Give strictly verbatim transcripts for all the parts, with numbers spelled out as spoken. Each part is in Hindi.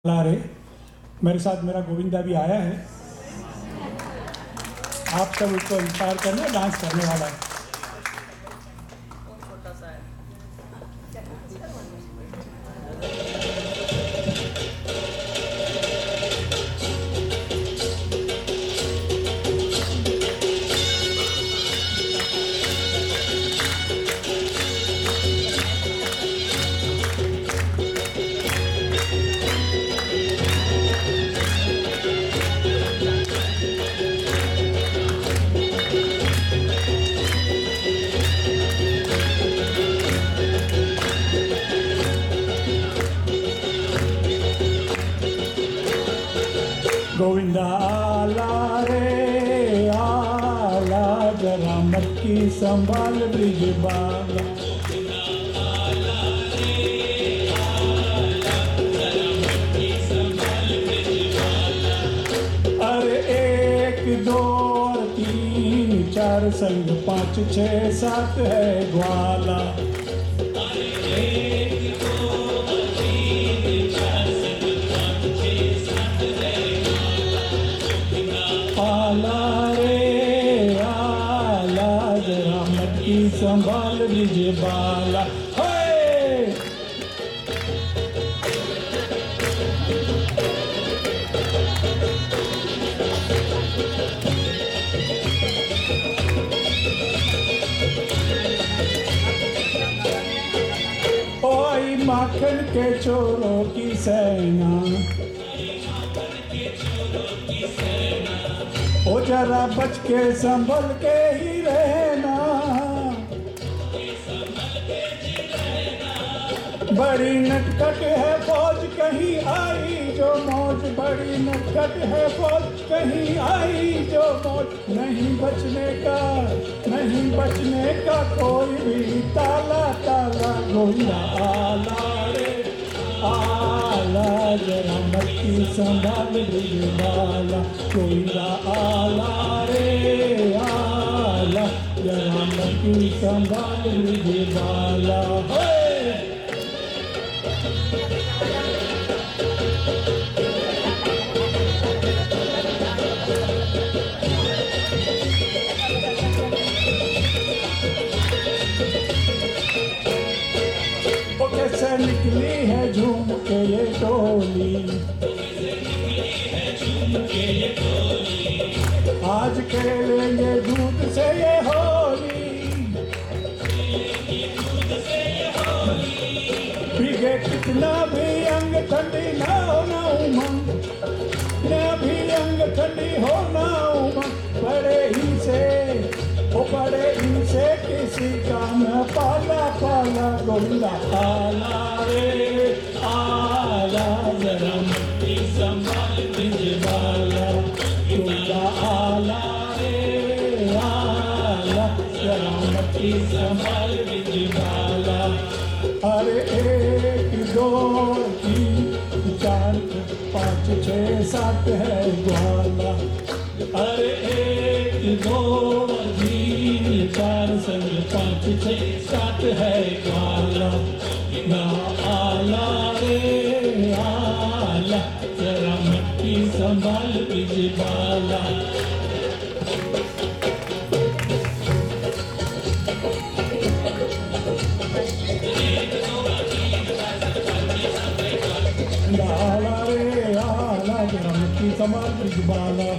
ला रहे मेरे साथ मेरा गोविंदा भी आया है। आप सब उसको इंस्पायर करना, डांस करने वाला है। गोविंदा आला रे आला, जरा मटकी संभाल ब्रिज बाला। अरे एक दो और तीन चार संग पाँच छः सात है ग्वाला। आला रे आला, जरा मटकी संभाल ब्रिज बाला। ओई माखन के चोरों की सेना, ओ जरा बच के संभल के ही रहना। बड़ी नटखट है फौज कहीं आई जो मौज, बड़ी नटखट है फौज कहीं आई जो मौज। नहीं बचने का नहीं बचने का कोई भी ताला ताला। गोविंदा आला रे आला, जरा मटकी संभाल ब्रिज बाला। गोविंदा आला रे आला, जरा मटकी संभाल ब्रिज बाला। कैसे निकली है झूम के ये टोली, आज खेलेंगे दूध से ये होली। भीगे कितना भी अंग ठंडी ना हो ना उमंग, कितना भी अंग ठंडी हो ना उमंग। बड़े ही से ओ बड़े ही से किसी का न पाला पाला। गोविंदा आला रे आला, जरा मटकी संभाल ब्रिज बाला। गोविंदा आला रे आला, जरा मटकी संभाल ब्रिज बाला। अरे एक दो तीन चार पाँच छः सात है ग्वाला। अरे एक दो तीन चार संग पाँच छः सात है ग्वाला। ना आला रे आला, जरा मटकी संभाल ब्रिज बाला। आला रे आला, जरा मटकी संभाल ब्रिज बाला।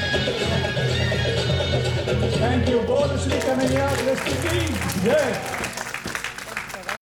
Thank you. बोल श्री कन्हैया की जय।